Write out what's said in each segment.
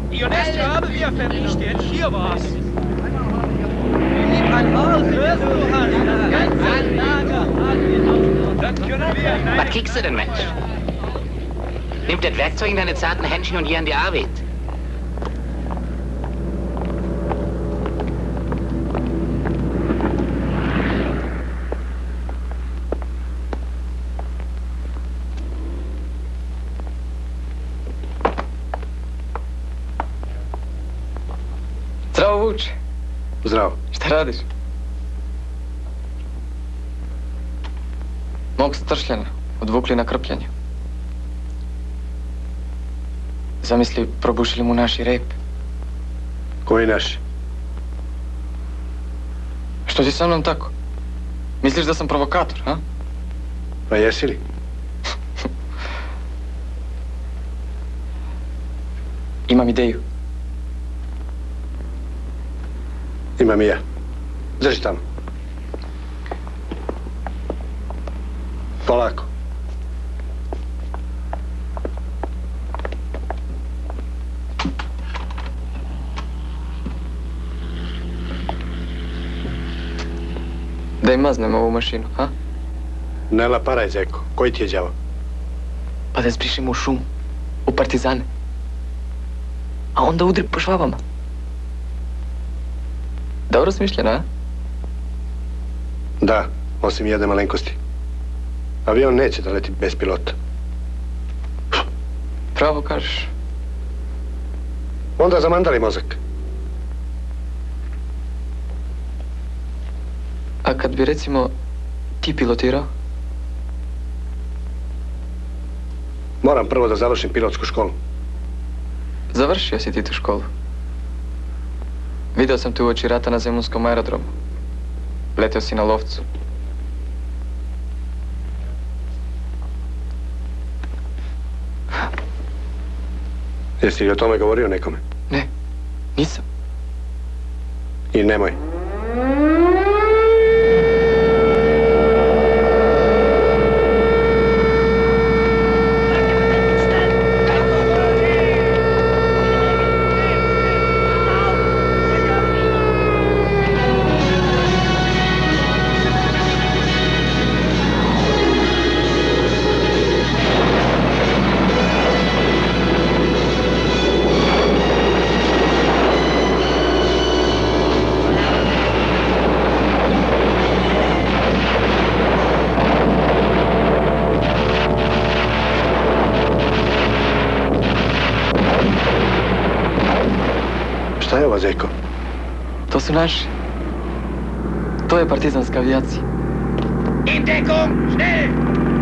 Ionestje haben wir vernichtet. Hier war's. Ein Haus wirst du haben. Das ganze Lager hat. Das können wir. Was kriegst du denn, Mensch? Nimm das Werkzeug in deine zarten Händchen und hier an die Arbeit. Zdravo, Vuč. Zdravo. Šta radiš? Mog stršljena odvukli na krpljenje. Zamisli, probušili mu naši rep. Koji naši? Što si sa mnom tako? Misliš da sam provokator, a? Pa jesi li? Imam ideju. Imam i ja. Drži tamo. Polako. Da im maznem ovu mašinu, a? Ne laparaj, zeko. Koji ti je đavo? Pa da zbrišimo u šumu, u partizane. A onda udri po švabama. Dobro smišljeno, a? Da, osim jedne malenkosti. Avion neće da leti bez pilota. Pravo kažeš. Onda zamandali mozak. A kad bi, recimo, ti pilotirao? Moram prvo da završim pilotsku školu. Završio si ti tu školu. Video sam te uoči rata na Zemunskom aerodromu. Leteo si na lovcu. Jesi li o tome govorio nekome? Ne, nisam. I nemoj. Šta je ovo, zeko? To su naši. To je partizanska avijacija. In Deckung, schnell!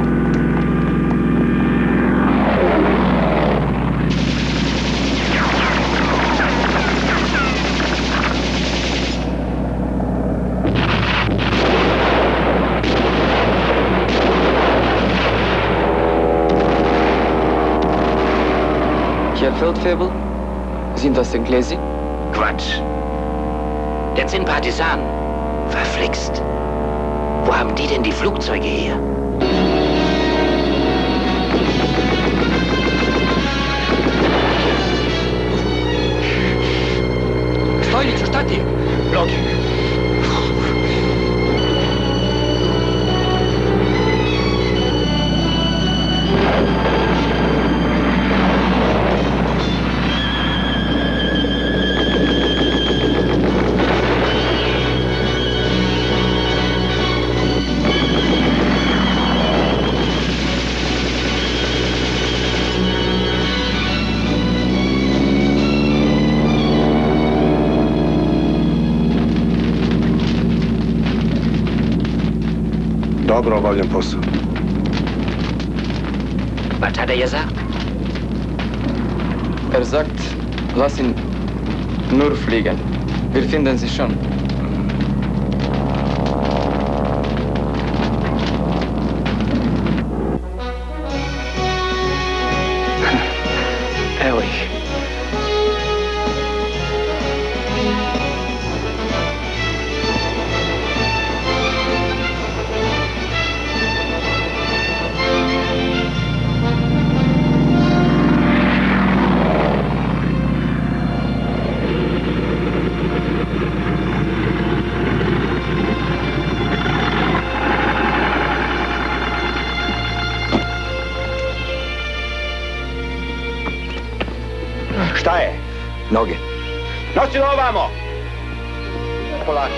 Herr Feldfebel, sind das Englesi? Quatsch. Das sind Partisanen. Verflixt. Wo haben die denn die Flugzeuge her? Stojnicu, šta ti je? Blogi. Dobro obavljen posao. Was hat er gesagt? Er sagt, lass ihn nur fliegen. Wir finden sie schon. Evo ih. Noge. Nosi ovamo! Polako.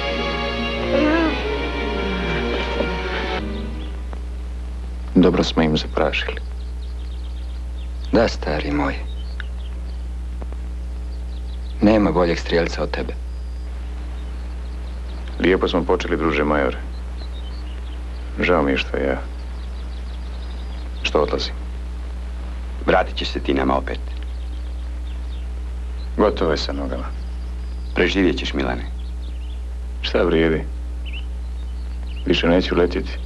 Dobro smo im zaprašili. Da, stari moj. Nema boljeg strijelca od tebe. Lijepo smo počeli, druže majore. Žao mi je što odlazim. Vratit ćeš se ti nama opet. Gotovo je sa nogama. Preživjet ćeš, Milane. Šta vrijedi? Više neću letjeti.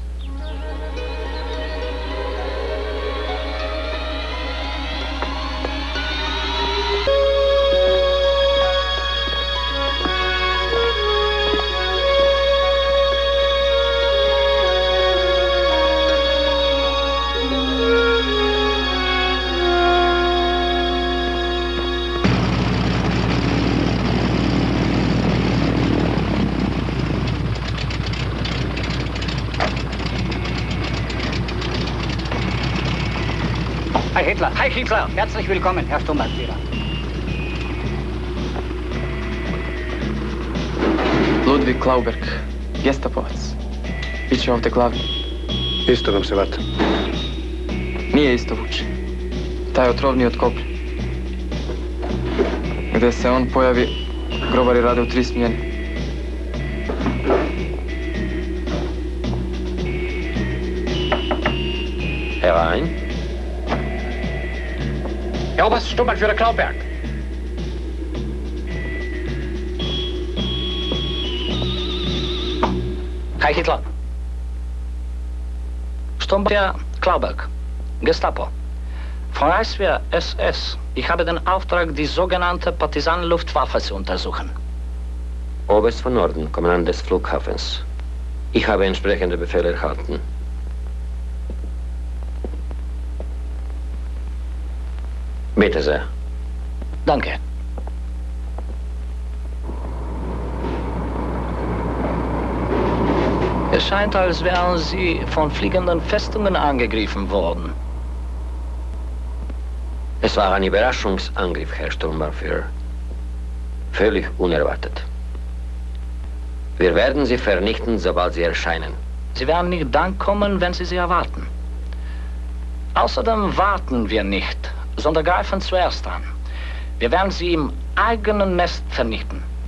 Heil Hitler, herzlich willkommen, Herr Sturmbannführer. Ludvig Klauberg, gestapovac. Biće ovdje glavni. Isto nam se vata. Nije isto, Vuče. Taj je otrovniji od koplja. Gde se on pojavi, grobari rade u 3 smjene. Herein. Herr Oberst Sturmbannführer Klauberg. Heil Hitler. Sturmbannführer Klauberg, Gestapo. Von Reichswehr SS. Ich habe den Auftrag, die sogenannte Partisanenluftwaffe zu untersuchen. Oberst von Norden, Kommandant des Flughafens. Ich habe entsprechende Befehle erhalten. Bitte sehr. Danke. Es scheint, als wären Sie von fliegenden Festungen angegriffen worden. Es war ein Überraschungsangriff, Herr Sturmbannführer. Völlig unerwartet. Wir werden Sie vernichten, sobald Sie erscheinen. Sie werden nicht dann kommen, wenn Sie sie erwarten. Außerdem warten wir nicht, sondern greifen zuerst an. Wir werden sie im eigenen Nest vernichten.